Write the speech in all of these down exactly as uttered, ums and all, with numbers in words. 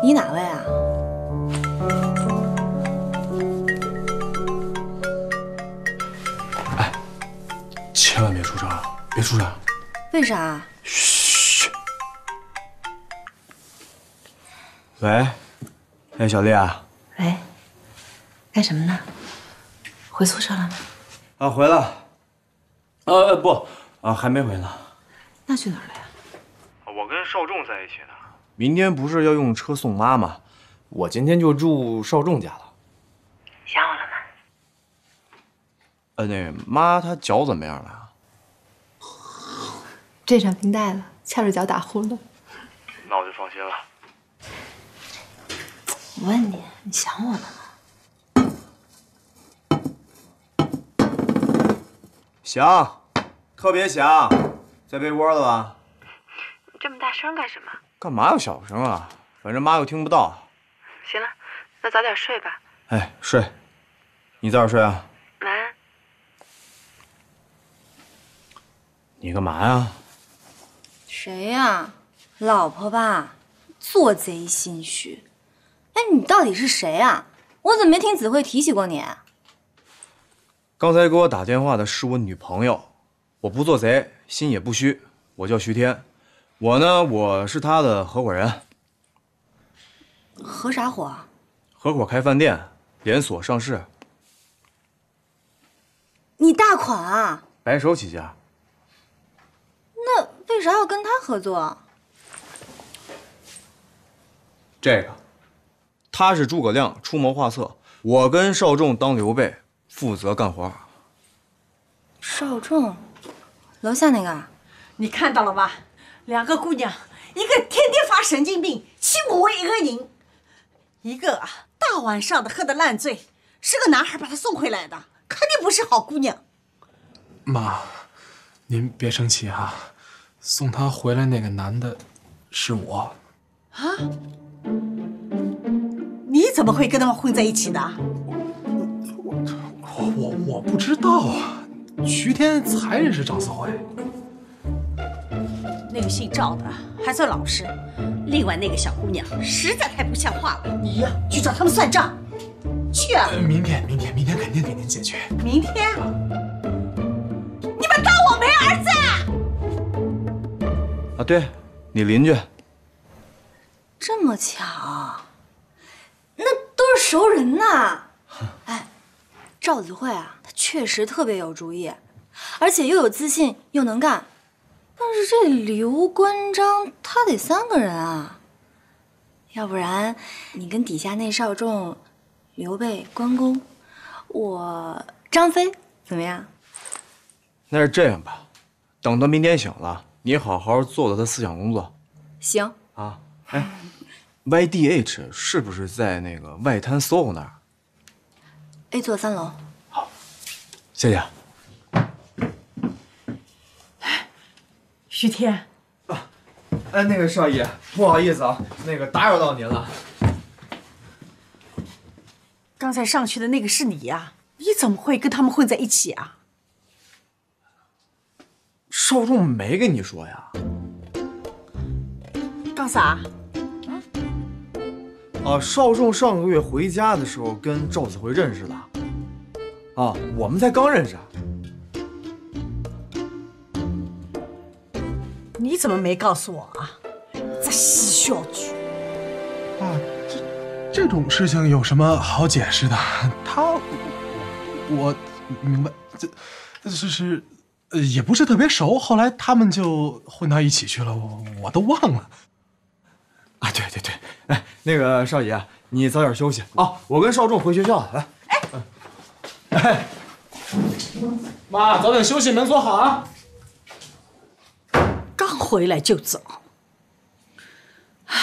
你哪位啊？ 哎，千万别出声，别出声。 为啥？ 嘘。喂，哎，小丽啊。 喂，干什么呢？回宿舍了吗？ 啊，回了。呃，不，啊，还没回呢。 那去哪儿了呀？ 我跟少仲在一起呢。明天不是要用车送妈吗？我今天就住少仲家了。 想我了吗？ 呃，那个妈，她脚怎么样了呀？ 这场冰袋了，翘着脚打呼噜。 那我就放心了。 我问你，你想我了吗？ 想，特别想，在被窝了吧？ 你这么大声干什么？ 干嘛要小声啊？反正妈又听不到。 行了，那早点睡吧。 哎，睡。你早点睡啊。 晚安。 你干嘛呀？ 谁呀？老婆吧？做贼心虚。哎，你到底是谁啊？我怎么没听子慧提起过你？ 刚才给我打电话的是我女朋友，我不做贼，心也不虚。我叫徐天，我呢，我是她的合伙人。 合啥伙？ 合伙开饭店，连锁上市。 你大款啊？ 白手起家。 那为啥要跟他合作？ 这个，他是诸葛亮出谋划策，我跟少仲当刘备，负责干活。 少仲，楼下那个， 你看到了吧？两个姑娘，一个天天发神经病，欺我为恶人；一个啊，大晚上的喝得烂醉，是个男孩把她送回来的，肯定不是好姑娘。 妈，您别生气啊，送她回来那个男的，是我。 啊？你怎么会跟他们混在一起的？ 我我我不知道啊，徐天才认识赵子慧。 那个姓赵的还算老实，另外那个小姑娘实在太不像话了。你呀，去找他们算账。去啊！ 呃、明天，明天，明天肯定给您解决。 明天？啊、你们当我没儿子？ 啊，对，你邻居。 这么巧，那都是熟人呐。哎，赵子慧啊，她确实特别有主意，而且又有自信又能干。但是这刘关张他得三个人啊，要不然你跟底下那少仲、刘备、关公，我张飞怎么样？ 那是这样吧，等他明天醒了，你好好做做他思想工作。 行啊，哎 ，Y D H 是不是在那个外滩 S O H O 那儿 ？A 座三楼。 好，谢谢。 徐天， 啊，哎，那个少爷，不好意思啊，那个打扰到您了。 刚才上去的那个是你呀？你怎么会跟他们混在一起啊？ 少仲没跟你说呀？ 刚啥？ 啊，少仲上个月回家的时候跟赵子慧认识的。啊，我们才刚认识。 你怎么没告诉我啊？这嬉笑剧。 啊，这这种事情有什么好解释的？他，我明白，这这是是，呃，也不是特别熟。后来他们就混到一起去了，我我都忘了。 啊，对对对，哎，那个少爷，你早点休息啊！我跟少仲回学校了，来。哎，哎，妈，早点休息，门锁好啊。 刚回来就走，唉。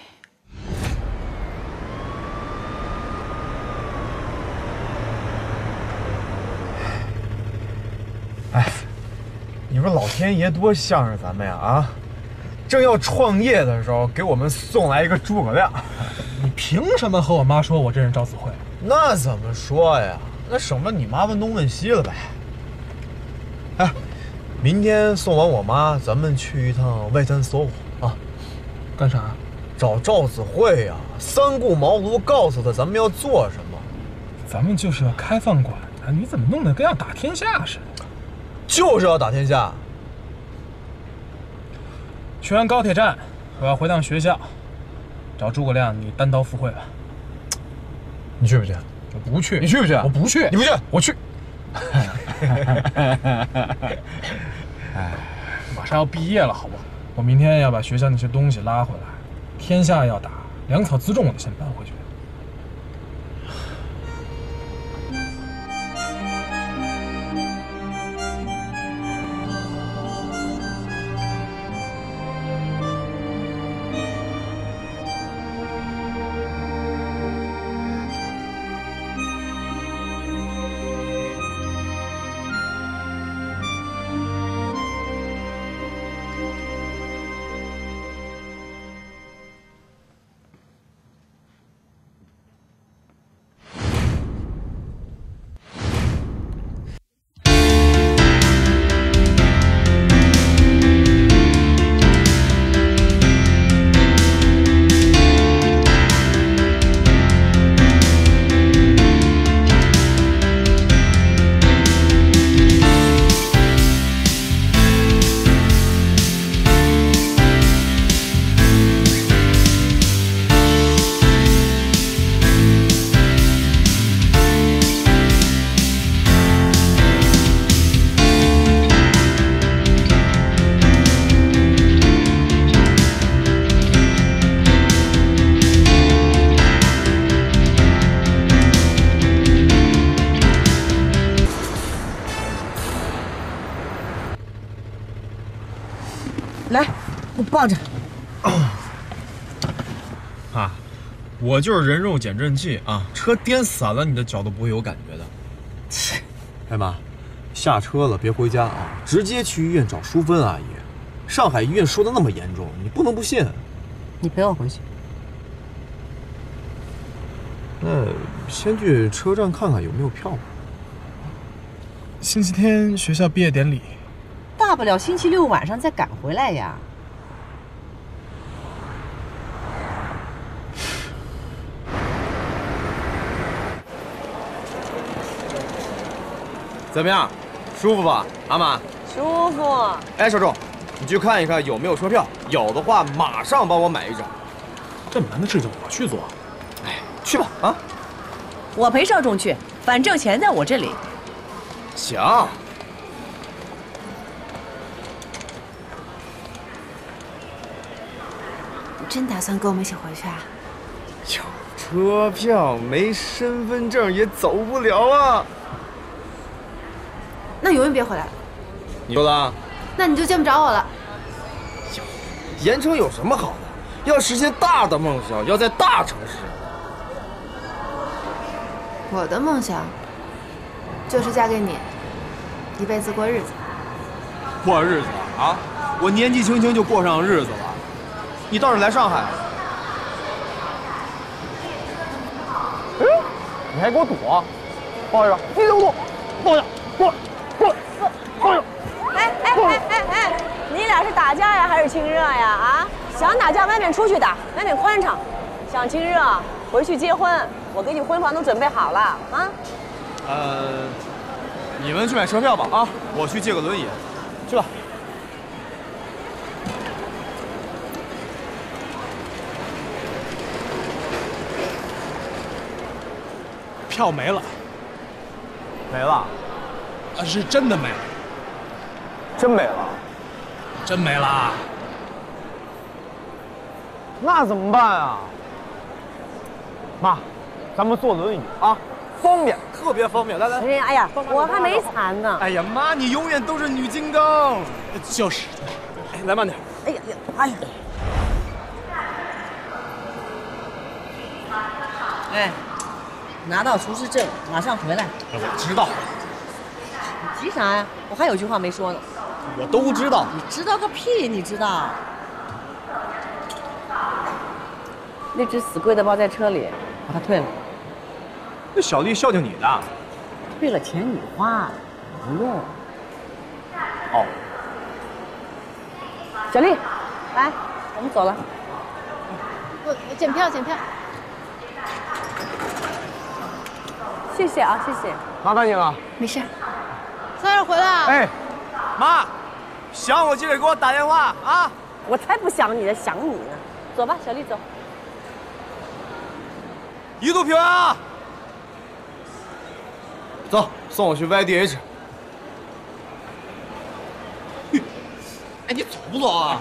哎，你说老天爷多向着咱们呀啊！正要创业的时候，给我们送来一个诸葛亮。 你凭什么和我妈说我认识赵子慧？ 那怎么说呀？那省得你妈问东问西了呗。哎，明天送完我妈，咱们去一趟外滩 S O H O 啊。 干啥？ 找赵子慧呀，三顾茅庐告诉他咱们要做什么。 咱们就是要开饭馆的，你怎么弄得跟要打天下似的？ 就是要打天下。 去完高铁站，我要回趟学校，找诸葛亮，你单刀赴会吧。 你去不去？ 我不去。 你去不去？ 我不去。 你不去？ 我去。马上要毕业了，好不好？我明天要把学校那些东西拉回来，天下要打，粮草辎重我得先搬回去。 来，我抱着。 啊，我就是人肉减震器啊，车颠散了，你的脚都不会有感觉的。切，哎妈，下车了别回家啊，直接去医院找淑芬阿姨。上海医院说的那么严重，你不能不信。 你陪我回去。 那先去车站看看有没有票吧。 星期天学校毕业典礼。 大不了星期六晚上再赶回来呀。 怎么样，舒服吧，阿玛？ 舒服。 哎，少仲，你去看一看有没有车票，有的话马上帮我买一张。 这么难的事情我去做？ 哎，去吧啊！ 我陪少仲去，反正钱在我这里。 行。 真打算跟我们一起回去啊？ 有车票没身份证也走不了啊！ 那永远别回来了。 你说了？ 那你就见不着我了。 盐城有什么好的？要实现大的梦想，要在大城市。 我的梦想就是嫁给你，一辈子过日子。 过日子啊！我年纪轻轻就过上日子了。你倒是来上海了。哎，你还给我躲！抱着，你给我躲！抱着，过来，过来，抱着。 哎哎哎哎哎，你俩是打架呀，还是亲热呀？啊，想打架外面出去打，外面宽敞；想亲热，回去结婚。我给你婚房都准备好了啊。 呃，你们去买车票吧啊，我去借个轮椅，去吧。 票没了， 没了， 啊，是真的没了， 真没了， 真没了。 那怎么办啊？妈，咱们坐轮椅啊，方便，特别方便。来来， 哎呀，哎呀，我还没残呢。 哎呀，妈，你永远都是女金刚。 就是， 哎，来慢点。 哎呀呀，哎呀。哎。拿到厨师证，马上回来。 我知道。 你急啥呀？我还有句话没说呢。 我都知道。 你知道个屁！你知道？那只死龟的包在车里，把它退了。 那小丽孝敬你的。 退了钱你花，不用。 哦。 小丽，来，我们走了。 我检票检票。 谢谢啊，谢谢。 麻烦你了。 没事。 早点回来啊。 哎，妈，想我记得给我打电话啊。 我才不想你呢，想你呢。走吧，小丽走。 一路平安啊！走，送我去 Y D H。哎，你走不走啊？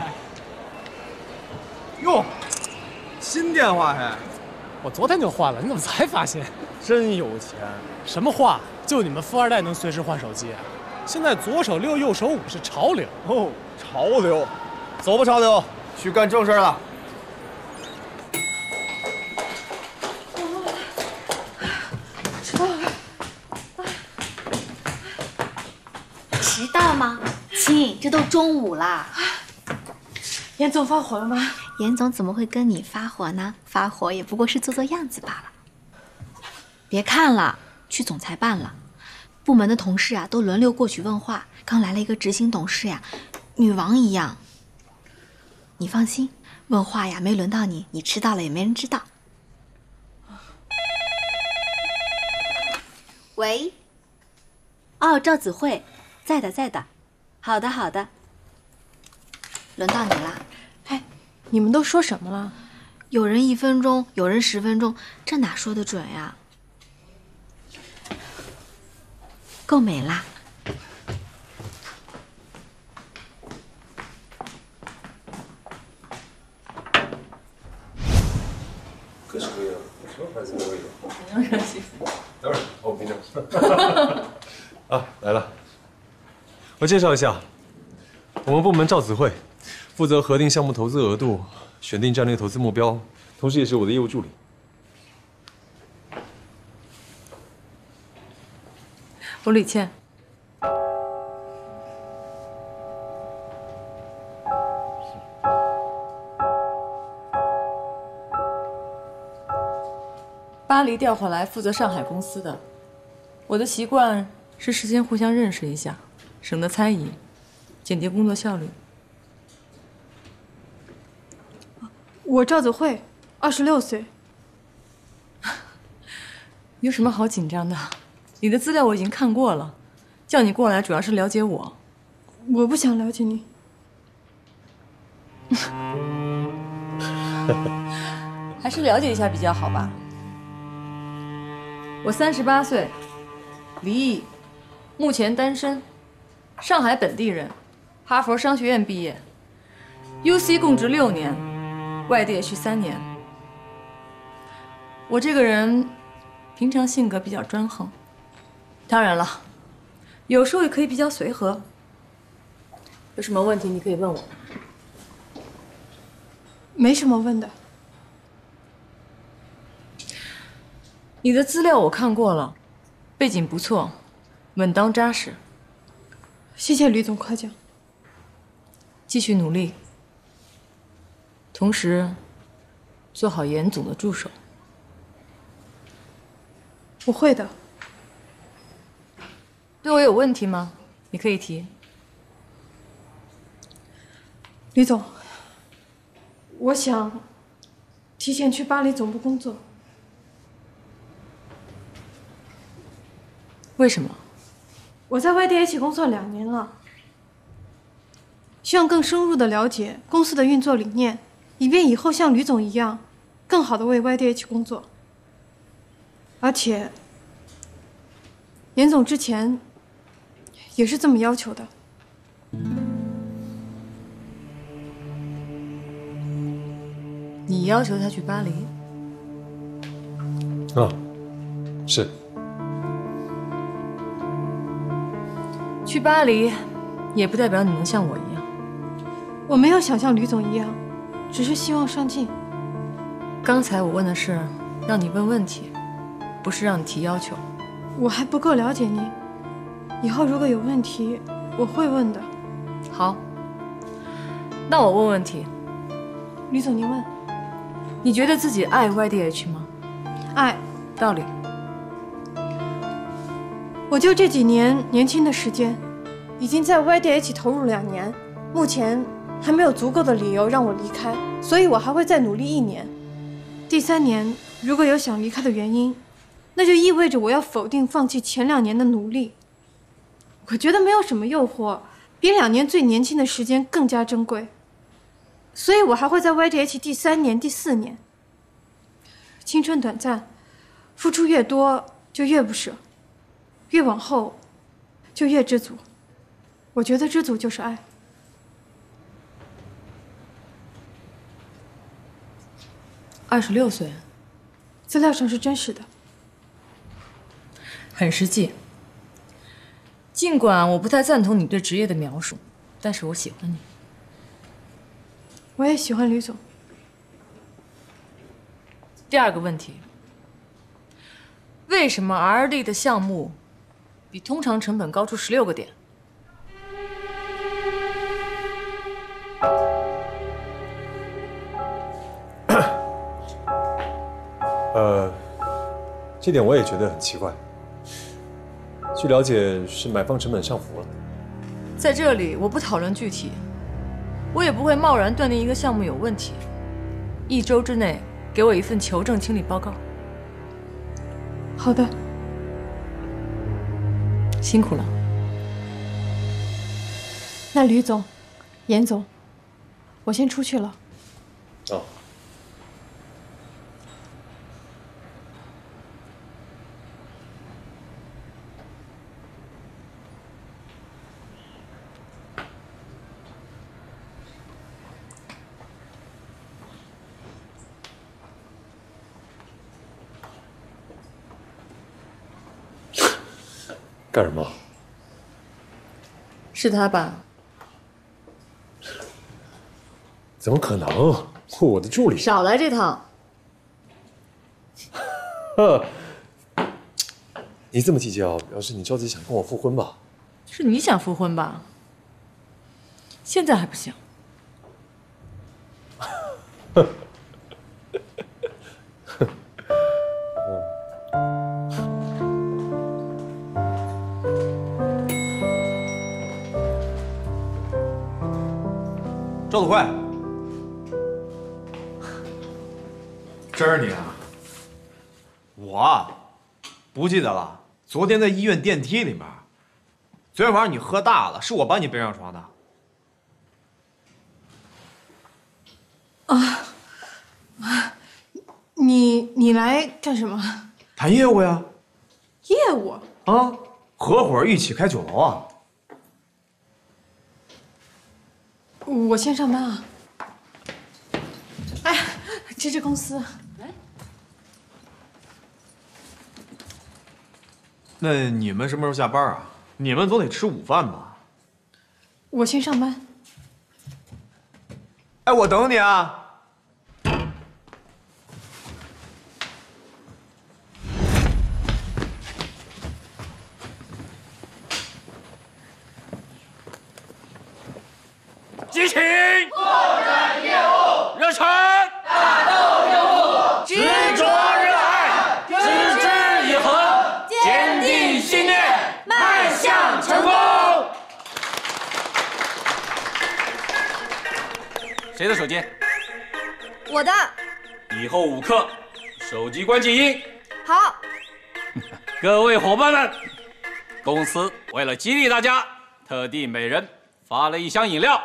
哟，新电话还？ 我昨天就换了，你怎么才发现？ 真有钱！ 什么话？就你们富二代能随时换手机？现在左手六，右手五是潮流。 哦，潮流。走吧，潮流，去干正事了。 迟到吗？亲，这都中午啦。 严总发火了吗？ 严总怎么会跟你发火呢？发火也不过是做做样子罢了。别看了，去总裁办了。部门的同事啊，都轮流过去问话。刚来了一个执行董事呀，女王一样。你放心，问话呀，没轮到你，你迟到了也没人知道。喂。哦，赵子慧，在的，在的。好的，好的。轮到你了。 哎，你们都说什么了？ 有人一分钟，有人十分钟，这哪说得准呀？够美啦！ 各式各样，什么牌子都有。 平常西服。 等会儿，哦，平常。啊，来了。我介绍一下，我们部门赵子慧，负责核定项目投资额度，选定战略投资目标，同时也是我的业务助理。 我李倩。巴黎调回来负责上海公司的，我的习惯是事先互相认识一下，省得猜疑，减低工作效率。 我赵子慧，二十六岁。 有什么好紧张的？你的资料我已经看过了，叫你过来主要是了解我。 我不想了解你。 还是了解一下比较好吧。我三十八岁，离异，目前单身，上海本地人，哈佛商学院毕业 ，U C 供职六年 ，Y D H 三年。我这个人平常性格比较专横，当然了，有时候也可以比较随和。有什么问题你可以问我。 没什么问的。 你的资料我看过了，背景不错，稳当扎实。 谢谢吕总夸奖。 继续努力，同时做好严总的助手。 我会的。 对我有问题吗？你可以提。 吕总，我想提前去巴黎总部工作。 为什么？ 我在 Y D H 工作两年了，希望更深入的了解公司的运作理念，以便以后像吕总一样，更好的为 Y D H 工作。而且，严总之前也是这么要求的。 你要求他去巴黎？ 啊，是。 去巴黎，也不代表你能像我一样。 我没有想像吕总一样，只是希望上进。 刚才我问的是让你问问题，不是让你提要求。 我还不够了解您，以后如果有问题，我会问的。 好，那我问问题。 吕总，您问。 你觉得自己爱 Y D H 吗？ 爱。 道理。 我就这几年年轻的时间，已经在 Y D H 投入两年，目前还没有足够的理由让我离开，所以我还会再努力一年。 第三年如果有想离开的原因，那就意味着我要否定、放弃前两年的努力。我觉得没有什么诱惑比两年最年轻的时间更加珍贵，所以我还会在 Y D H 第三年、第四年。青春短暂，付出越多就越不舍，越往后就越知足。我觉得知足就是爱。 二十六岁， 资料上是真实的， 很实际。尽管我不太赞同你对职业的描述，但是我喜欢你。 我也喜欢吕总。 第二个问题，为什么 R D 的项目比通常成本高出十六个点？ 呃，这点我也觉得很奇怪。据了解，是买方成本上浮了。 在这里，我不讨论具体，我也不会贸然断定一个项目有问题。一周之内给我一份求证清理报告。 好的。 辛苦了。 那吕总、严总，我先出去了。 哦。干什么？ 是他吧？ 怎么可能？我的助理。 少来这套。 呵，你这么计较，表示你着急想跟我复婚吧？ 是你想复婚吧？现在还不行。 赵子慧，真是你啊！我不记得了。昨天在医院电梯里面，昨天晚上你喝大了，是我把你背上床的。 啊啊！你你来干什么？ 谈业务呀。 业务啊，合伙一起开酒楼啊。 我先上班啊。哎，这是公司。 那你们什么时候下班啊？你们总得吃午饭吧？ 我先上班。 哎，我等你啊。 激情，拓展业务，热忱，打斗任务，执着热爱，持之以恒，坚定信念，迈向成功。谁的手机？ 我的。 以后五课，手机关静音。 好。 各位伙伴们，公司为了激励大家，特地每人发了一箱饮料。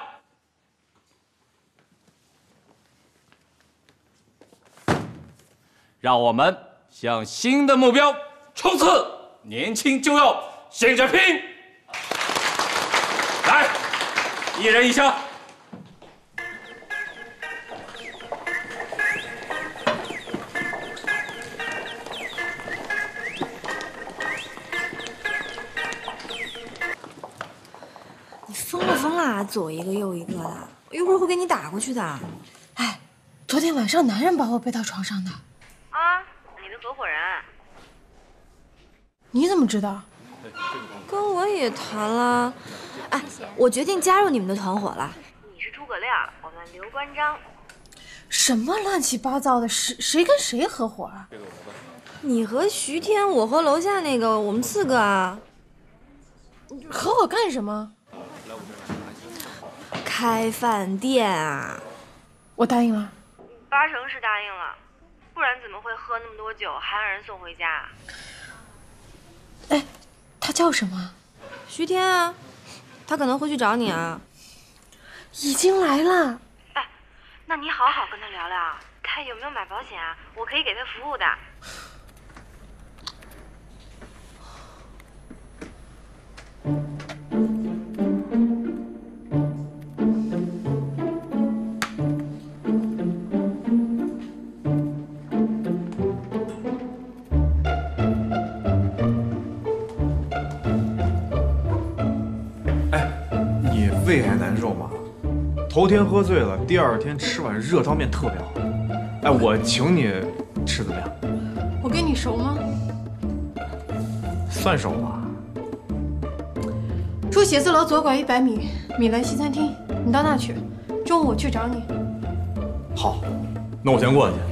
让我们向新的目标冲刺！年轻就要现着拼！来，一人一箱。 你疯了疯了，左一个右一个的，我一会儿会给你打过去的。 哎，昨天晚上男人把我背到床上的。 啊，你的合伙人？ 你怎么知道？ 跟我也谈了。哎，我决定加入你们的团伙了。 你是诸葛亮，我们刘关张。 什么乱七八糟的？谁谁跟谁合伙啊？ 你和徐天，我和楼下那个，我们四个啊。 合伙干什么？ 开饭店啊。 我答应了。 八成是答应了。 不然怎么会喝那么多酒还让人送回家？ 哎，他叫什么？ 徐天啊，他可能会去找你啊。 已经来了。 哎，那你好好跟他聊聊，他有没有买保险啊？我可以给他服务的。 胃还难受吗？头天喝醉了，第二天吃碗热汤面特别好。哎，我请你吃怎么样？ 我跟你熟吗？ 算熟吧。 出写字楼左拐一百米，米兰西餐厅，你到那去。中午我去找你。 好，那我先过去。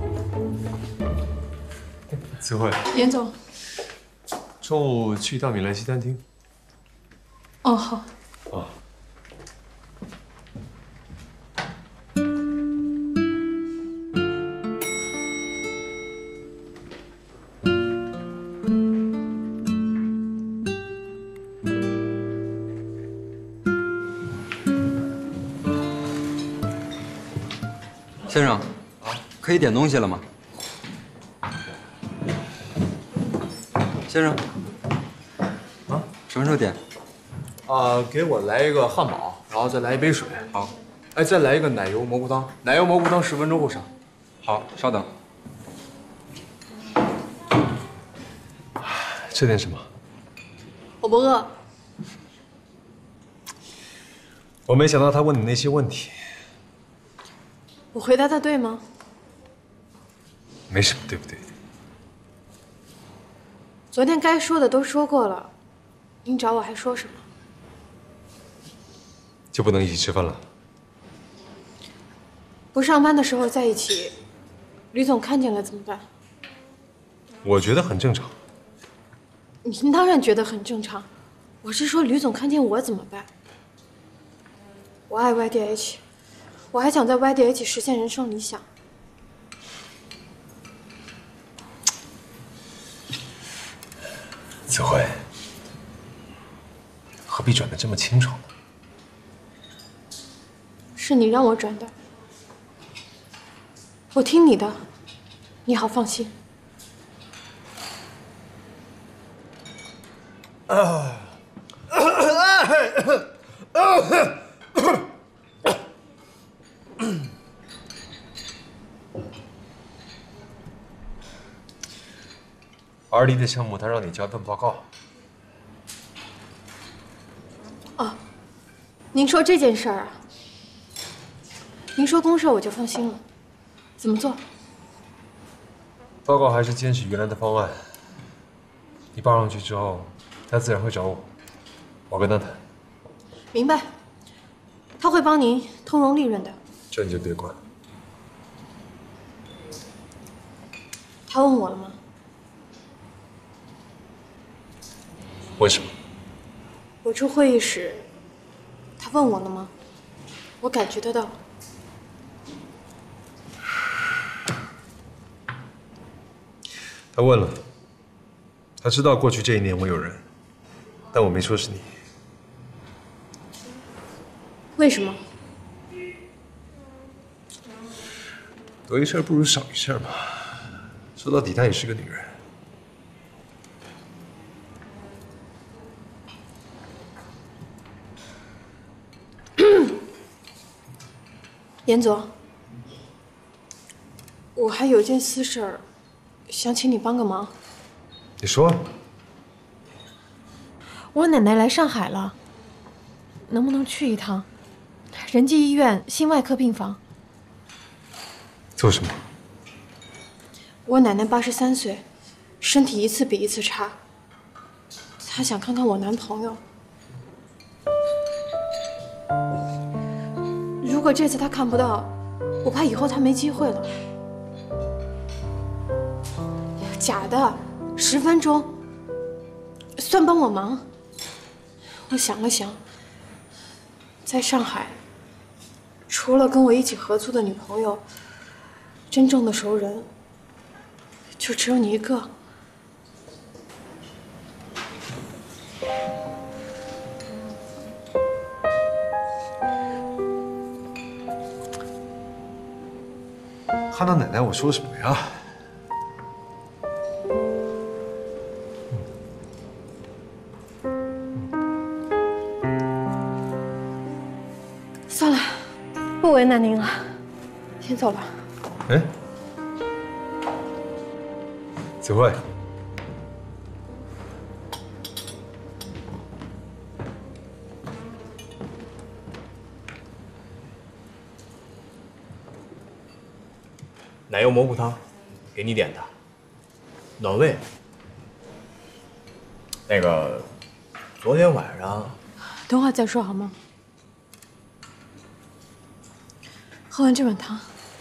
子慧， 严总， 中午去一趟米兰西餐厅。 哦，好。 哦。 先生，可以点东西了吗？先生， 啊， 什么时候点？ 啊，给我来一个汉堡，然后再来一杯水。 好。 哎，再来一个奶油蘑菇汤，奶油蘑菇汤十分钟后上。 好，稍等。 吃点什么？ 我不饿。 我没想到他问你那些问题。 我回答的对吗？ 没什么对不对的。 昨天该说的都说过了，您找我还说什么？ 就不能一起吃饭了？ 不上班的时候在一起，吕总看见了怎么办？ 我觉得很正常。 您当然觉得很正常，我是说吕总看见我怎么办？我爱 Y D H， 我还想在 Y D H 实现人生理想。 子慧，何必转得这么清楚呢？ 是你让我转的，我听你的，你好放心。 啊！ R D 的项目，他让你交份报告。 哦，您说这件事儿啊？您说公事我就放心了。怎么做？ 报告还是坚持原来的方案。你报上去之后，他自然会找我，我跟他谈。 明白。他会帮您通融利润的。 这你就别管。 他问我了吗？ 为什么？ 我出会议室，他问我了吗？我感觉得到。 他问了，他知道过去这一年我有人，但我没说是你。 为什么？ 多一事不如少一事嘛。说到底，她也是个女人。 严总，我还有件私事儿，想请你帮个忙。 你说。 我奶奶来上海了，能不能去一趟？仁济医院心外科病房。 做什么？ 我奶奶八十三岁，身体一次比一次差。她想看看我男朋友。如果这次她看不到，我怕以后她没机会了。假的，十分钟，算帮我忙。我想了想，在上海，除了跟我一起合租的女朋友，真正的熟人就只有你一个。 汉娜奶奶，我说什么呀？ 算了，不为难您了，先走了。 哎，子慧， 奶油蘑菇汤，给你点的，暖胃。那个，昨天晚上， 等会儿再说好吗？喝完这碗汤。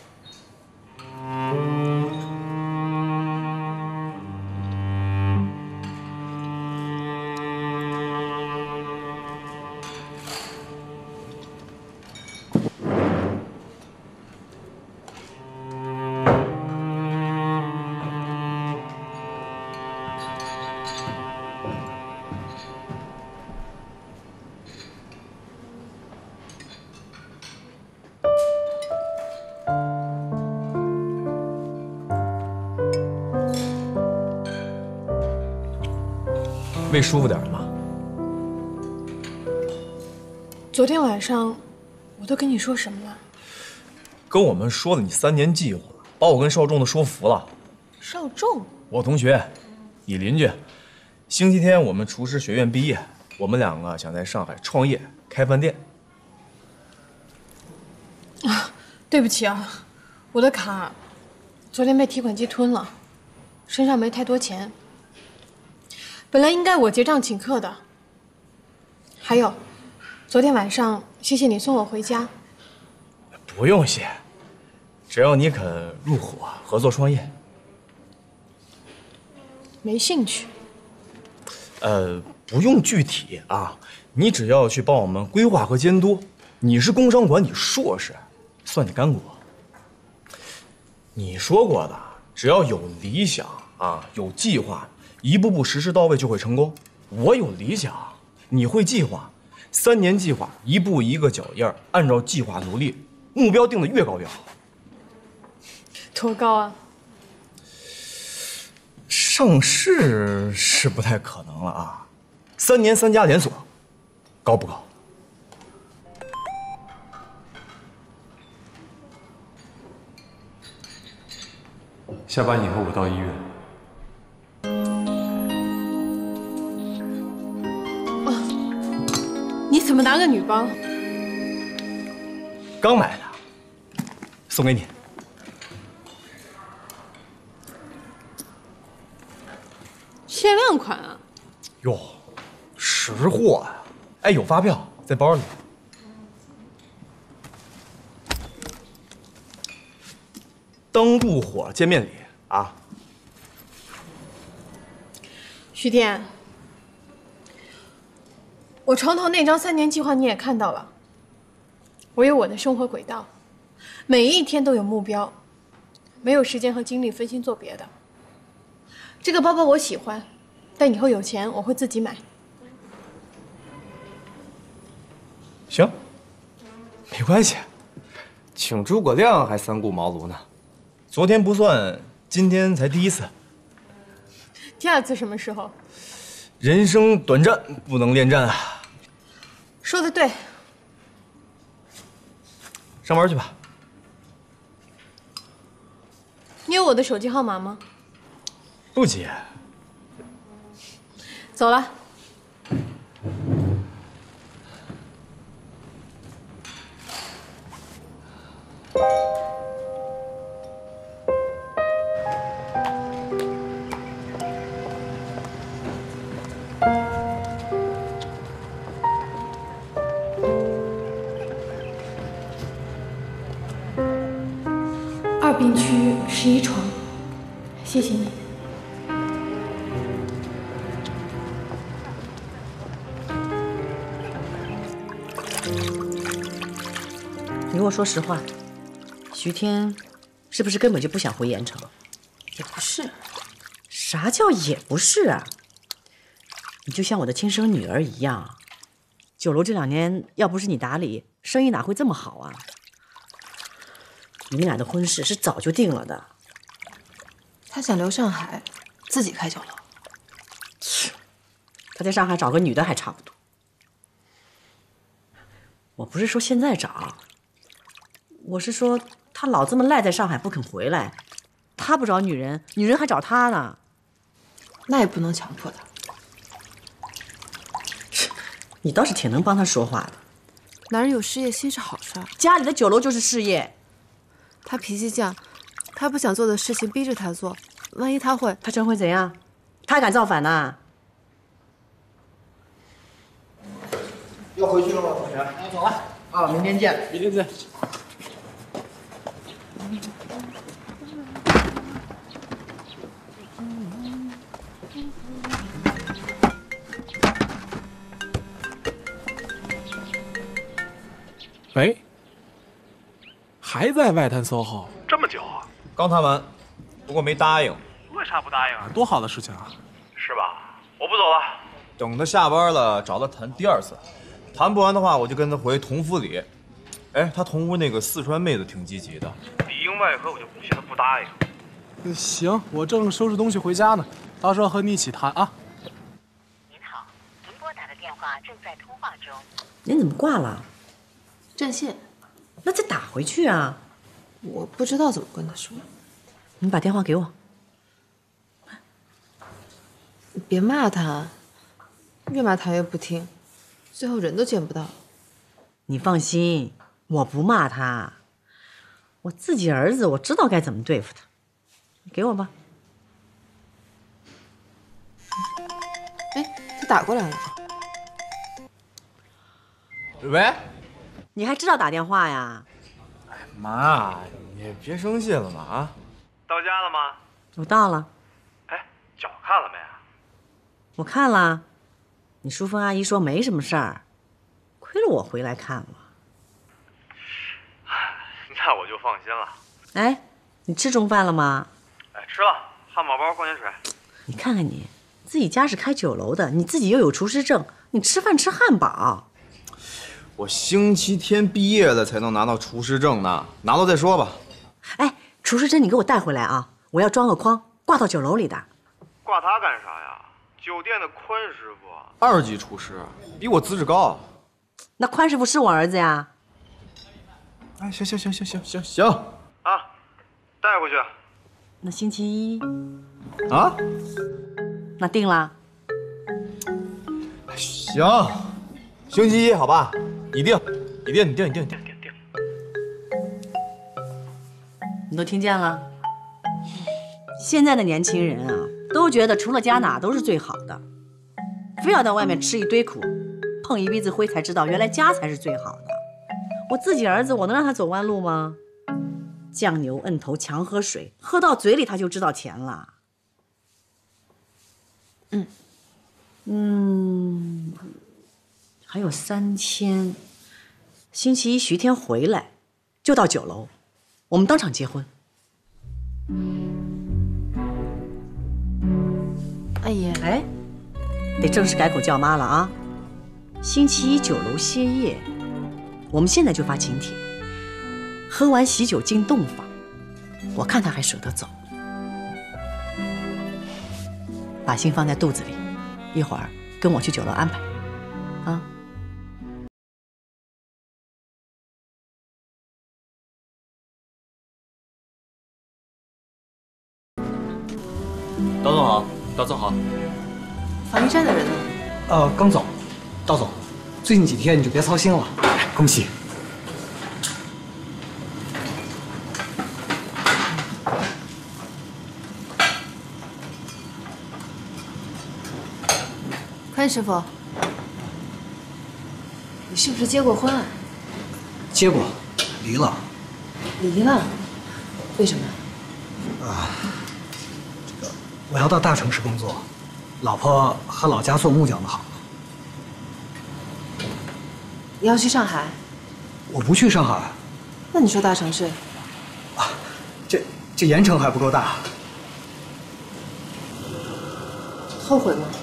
胃舒服点了吗？ 昨天晚上我都跟你说什么了？ 跟我们说了你三年计划，把我跟少仲都说服了。 少仲， 我同学，你邻居，星期天我们厨师学院毕业，我们两个想在上海创业开饭店。 啊，对不起啊，我的卡昨天被提款机吞了，身上没太多钱。本来应该我结账请客的。还有，昨天晚上谢谢你送我回家。 不用谢，只要你肯入伙合作创业。 没兴趣。 呃，不用具体啊，你只要去帮我们规划和监督。你是工商管理硕士，算你干过。你说过的，只要有理想啊，有计划。一步步实施到位就会成功。我有理想，你会计划，三年计划，一步一个脚印儿，按照计划努力，目标定得越高越好。 多高啊？ 上市是不太可能了啊，三年三家连锁，高不高？ 下班以后我到医院。 你怎么拿个女包？ 刚买的，送给你。 限量款啊！ 哟，识货呀！哎，有发票在包里。当入伙见面礼啊！ 徐天。我床头那张三年计划你也看到了，我有我的生活轨道，每一天都有目标，没有时间和精力分心做别的。这个包包我喜欢，但以后有钱我会自己买。 行，没关系，请诸葛亮还三顾茅庐呢。昨天不算，今天才第一次。 第二次什么时候？ 人生短暂，不能恋战啊！ 说的对。 上班去吧。 你有我的手机号码吗？ 不接。 走了。二病区十一床，谢谢你。 你跟我说实话，徐天是不是根本就不想回盐城？ 也不是， 啥叫也不是啊？你就像我的亲生女儿一样。酒楼这两年要不是你打理，生意哪会这么好啊？你们俩的婚事是早就定了的。 他想留上海，自己开酒楼。 他在上海找个女的还差不多。我不是说现在找，我是说他老这么赖在上海不肯回来，他不找女人，女人还找他呢。 那也不能强迫他。 你倒是挺能帮他说话的。 男人有事业心是好事儿， 家里的酒楼就是事业。 他脾气犟，他不想做的事情逼着他做，万一他会…… 他真会怎样？他敢造反呐？ 要回去了吗，同学？ 那走了。 啊，明天见。 明天见。 喂，还在外滩 S O H O 这么久啊？ 刚谈完，不过没答应。 为啥不答应啊？ 多好的事情啊！ 是吧？我不走了。 等他下班了，找他谈第二次。谈不完的话，我就跟他回同福里。哎，他同屋那个四川妹子挺积极的。 里应外合，我就不信他不答应。 行，我正收拾东西回家呢，到时候和你一起谈啊。 您好，您拨打的电话正在通话中。 您怎么挂了？ 占线。 那再打回去啊。 我不知道怎么跟他说。 你把电话给我。 你别骂他，越骂他越不听，最后人都见不到。 你放心，我不骂他，我自己儿子，我知道该怎么对付他。你给我吧。 哎，他打过来了。 喂， 你还知道打电话呀？ 哎妈，你别生气了嘛啊！ 到家了吗？ 我到了。 哎，脚看了没啊？ 我看了，你淑芬阿姨说没什么事儿，亏了我回来看了。 那我就放心了。 哎，你吃中饭了吗？ 哎，吃了，汉堡包、矿泉水。 你看看你，自己家是开酒楼的，你自己又有厨师证，你吃饭吃汉堡。 我星期天毕业了才能拿到厨师证呢，拿到再说吧。 哎，厨师证你给我带回来啊，我要装个框挂到酒楼里的。 挂它干啥呀？酒店的宽师傅， 二级厨师，比我资质高。 那宽师傅是我儿子呀。 哎，行行行行行行行啊，带回去。 那星期一啊？ 那定了。 行，星期一好吧？你定，你定，你定，你定，定定定。 你都听见了？现在的年轻人啊，都觉得除了家哪都是最好的，非要到外面吃一堆苦，碰一鼻子灰才知道原来家才是最好的。我自己儿子，我能让他走弯路吗？酱牛摁头强喝水，喝到嘴里他就知道甜了。嗯嗯，还有三天，星期一徐天回来，就到酒楼，我们当场结婚。 阿姨， 哎，得正式改口叫妈了啊！星期一酒楼歇业，我们现在就发请帖，喝完喜酒进洞房，我看他还舍得走。把心放在肚子里，一会儿跟我去酒楼安排，啊。 刀总好，刀总好。 防疫站的人呢？ 呃，刚走。刀总，最近几天你就别操心了。恭喜。 宽师傅，你是不是结过婚啊？ 结过，离了。 离了？为什么？ 啊，这个我要到大城市工作，老婆和老家做木匠的好。 你要去上海？ 我不去上海。 那你说大城市？ 啊，这这盐城还不够大。 后悔吗？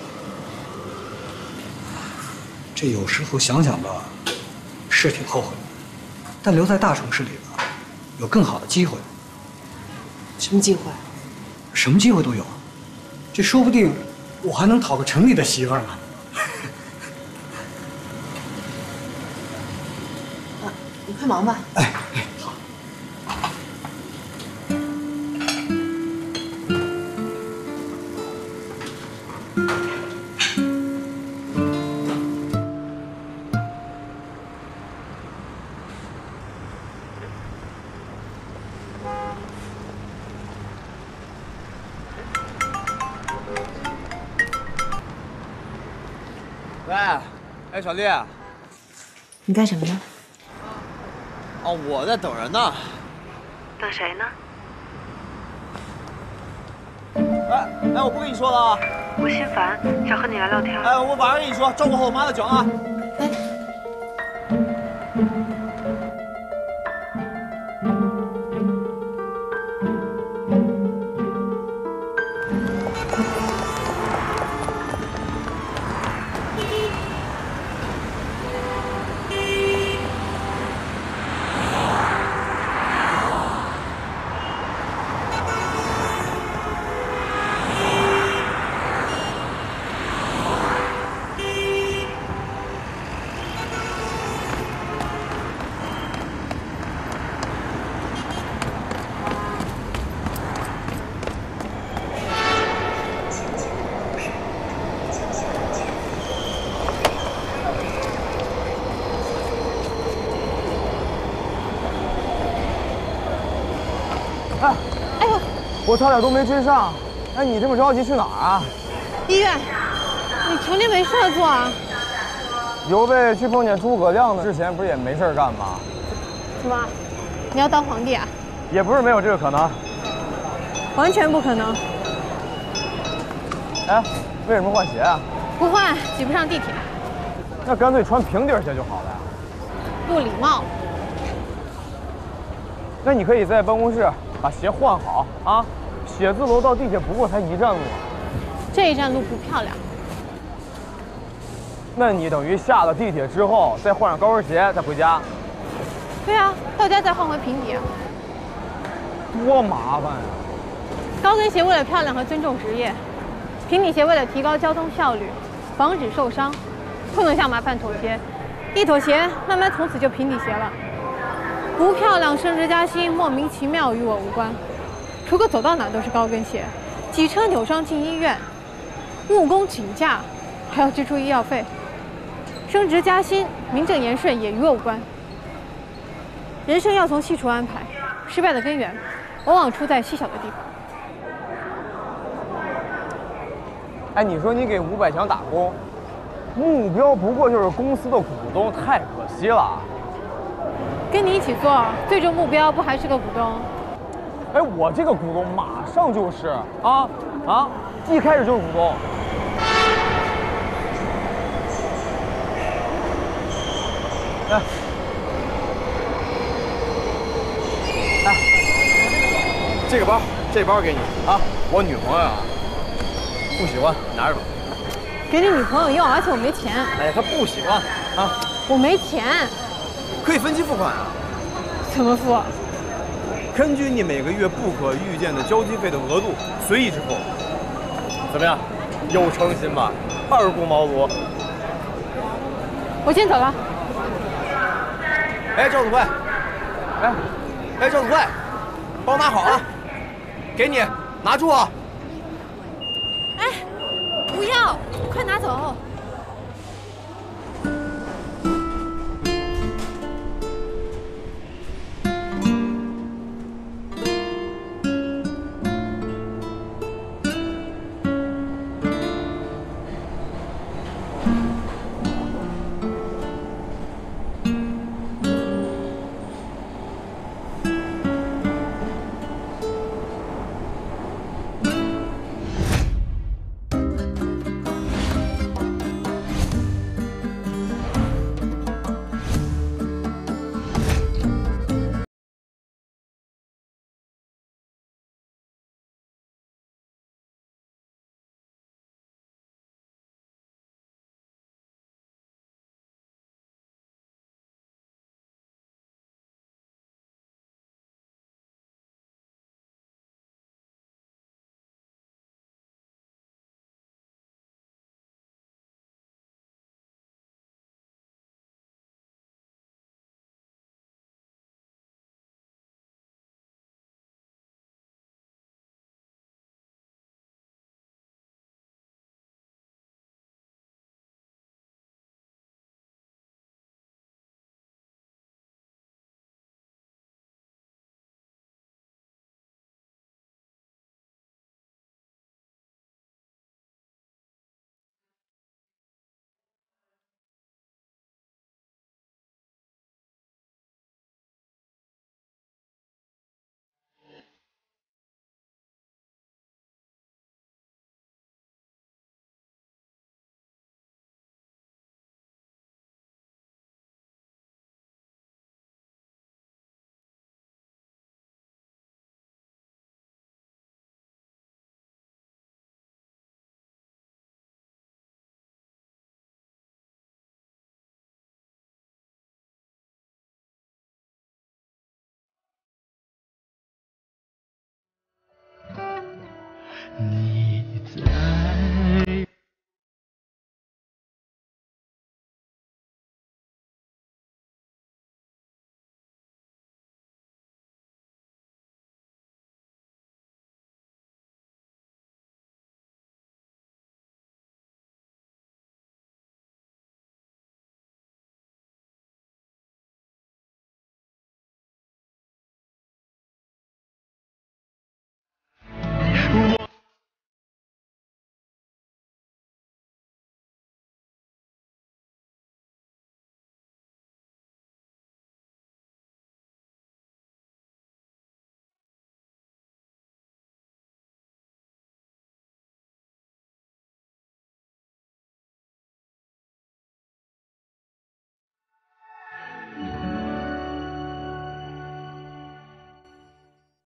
这有时候想想吧，是挺后悔的。但留在大城市里吧，有更好的机会。 什么机会？ 什么机会都有。这说不定我还能讨个城里的媳妇儿呢。 啊，你快忙吧。 哎哎，好。 喂，哎，小丽， 你干什么呢？ 哦，我在等人呢。 等谁呢？ 哎哎，我不跟你说了啊。 我心烦，想和你聊聊天。 哎，我晚上跟你说，照顾好我妈的脚啊。 哎。 我差点都没追上，哎，你这么着急去哪儿啊？ 医院。你成天没事做啊？ 刘备去碰见诸葛亮的之前，不是也没事干吗？ 什么？你要当皇帝啊？ 也不是没有这个可能。 完全不可能。 哎，为什么换鞋啊？ 不换，挤不上地铁。 那干脆穿平底鞋就好了呀。 不礼貌。 那你可以在办公室把鞋换好啊。写字楼到地铁不过才一站路啊。 这一站路不漂亮。 那你等于下了地铁之后，再换上高跟鞋再回家。 对啊，到家再换回平底啊。 多麻烦呀！ 高跟鞋为了漂亮和尊重职业，平底鞋为了提高交通效率，防止受伤，不能向麻烦妥协。一妥协，慢慢从此就平底鞋了。不漂亮，升职加薪，莫名其妙与我无关。如果走到哪都是高跟鞋，挤车扭伤进医院，误工请假，还要支出医药费。升职加薪，名正言顺，也与我无关。人生要从细处安排，失败的根源往往出在细小的地方。 哎，你说你给五百强打工，目标不过就是公司的股东，太可惜了。 跟你一起做，最终目标不还是个股东？ 哎，我这个股东马上就是啊啊，一开始就是股东。哎，哎，这个包，这包给你啊，我女朋友啊不喜欢，拿着吧。 给你女朋友用，而且我没钱。 哎呀，她不喜欢啊。 我没钱。 可以分期付款啊。 怎么付？ 根据你每个月不可预见的交际费的额度随意支付。怎么样？有诚心吧？二顾茅庐。 我先走了。 哎，赵子慧，哎，哎，赵子慧，包拿好啊，给你，拿住啊。 哎，不要，快拿走。 你